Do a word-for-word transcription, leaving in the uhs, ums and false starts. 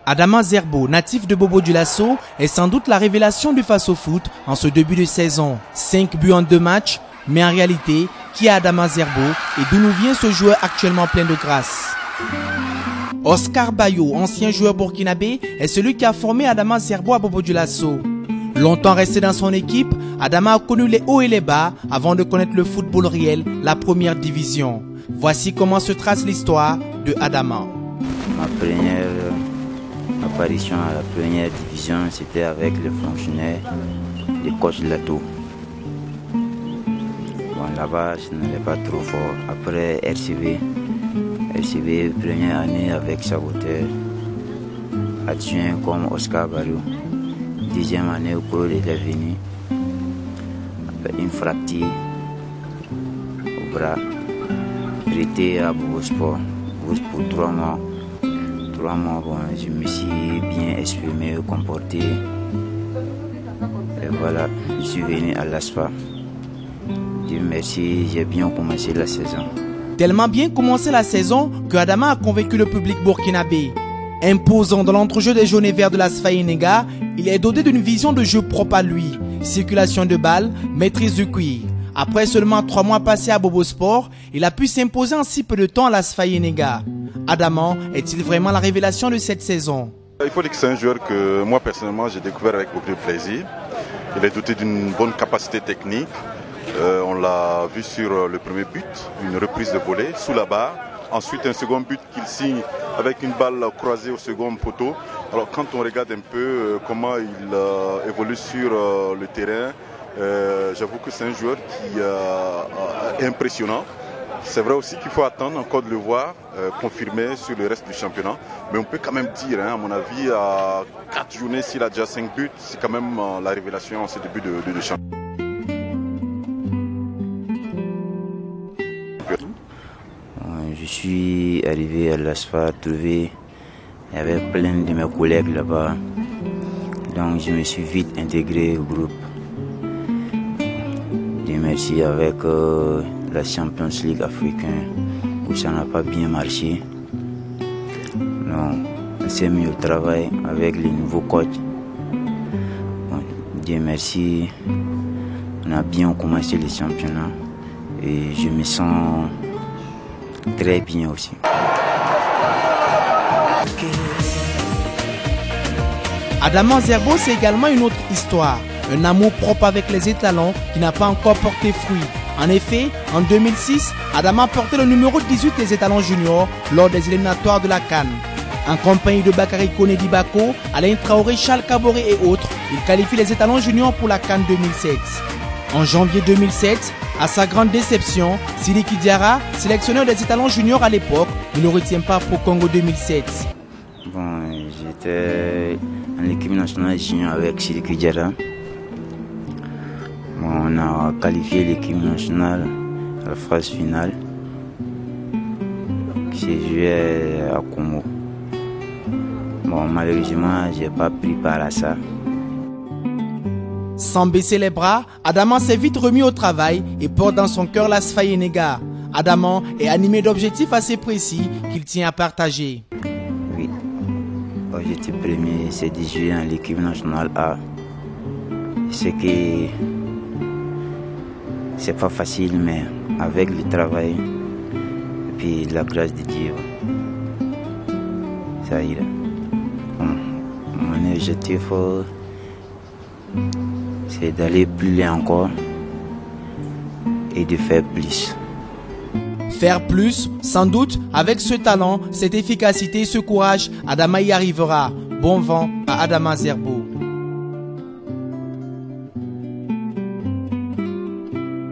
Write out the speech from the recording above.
Adama Zerbo, natif de Bobo-Dioulasso, est sans doute la révélation du face au foot en ce début de saison. cinq buts en deux matchs, mais en réalité, qui est Adama Zerbo et d'où nous vient ce joueur actuellement plein de grâce? Oscar Bayo, ancien joueur burkinabé, est celui qui a formé Adama Zerbo à Bobo-Dioulasso. Longtemps resté dans son équipe, Adama a connu les hauts et les bas avant de connaître le football réel, la première division. Voici comment se trace l'histoire de Adama. Ma première apparition à la première division, c'était avec les fonctionnaires du coach Lato. Bon, là-bas, je n'allais pas trop fort. Après R C B, R C B, première année avec Saboteur, adjoint comme Oscar Bayo. Deuxième année, au cours il est venu avec une fracture au bras, prêté à Bobo Sport pour trois mois. Trois mois, bon, je me suis bien exprimé, comporté. Et voilà, je suis venu à l'A S F A. Dieu merci, j'ai bien commencé la saison. Tellement bien commencé la saison que Adama a convaincu le public burkinabé. Imposant dans l'entrejeu des jaunes et verts de l'A S F A Yenega, il est doté d'une vision de jeu propre à lui. Circulation de balles, maîtrise du cuir. Après seulement trois mois passés à Bobo Sport, il a pu s'imposer en si peu de temps à l'A S F A Yenega. Adama est-il vraiment la révélation de cette saison? Il faut dire que c'est un joueur que moi personnellement j'ai découvert avec beaucoup de plaisir. Il est doté d'une bonne capacité technique. Euh, on l'a vu sur le premier but, une reprise de volée sous la barre. Ensuite un second but qu'il signe avec une balle croisée au second poteau. Alors quand on regarde un peu euh, comment il euh, évolue sur euh, le terrain, euh, j'avoue que c'est un joueur qui euh, est impressionnant. C'est vrai aussi qu'il faut attendre encore de le voir euh, confirmé sur le reste du championnat. Mais on peut quand même dire, hein, à mon avis, à quatre journées, s'il a déjà cinq buts, c'est quand même euh, la révélation en ce début de, de, de championnat. Je suis arrivé à l'A S F A, trouvé, il y avait plein de mes collègues là-bas. Donc je me suis vite intégré au groupe. Dieu merci, avec euh, la Champions League africaine, où ça n'a pas bien marché. Donc on s'est mis au travail avec les nouveaux coachs. Bon, Dieu merci, on a bien commencé les championnats et je me sens très bien aussi. Adama Zerbo, c'est également une autre histoire. Un amour propre avec les étalons qui n'a pas encore porté fruit. En effet, en deux mille six, Adama portait le numéro dix-huit des étalons juniors lors des éliminatoires de la CAN. En compagnie de Bakary Koné Dibako, Alain Traoré, Charles Kaboré et autres, il qualifie les étalons juniors pour la CAN deux mille sept. En janvier deux mille sept, à sa grande déception, Sidiki Diarra, sélectionneur des étalons juniors à l'époque, ne le retient pas pour Congo deux mille sept. Bon, j'étais en équipe nationale junior avec Sidiki Diarra. Bon, on a qualifié l'équipe nationale à la phase finale qui s'est jouée à Congo. Bon, malheureusement, j'ai pas pris part à ça. Sans baisser les bras, Adama s'est vite remis au travail et porte dans son cœur l'A S F A Yenega. Adama est animé d'objectifs assez précis qu'il tient à partager. Oui, l'objectif premier, c'est de jouer dans l'équipe nationale A. C'est que c'est pas facile, mais avec le travail et puis la grâce de Dieu, ça ira. Mon objectif, c'est d'aller plus loin encore et de faire plus. Faire plus, sans doute, avec ce talent, cette efficacité, ce courage, Adama y arrivera. Bon vent à Adama Zerbo.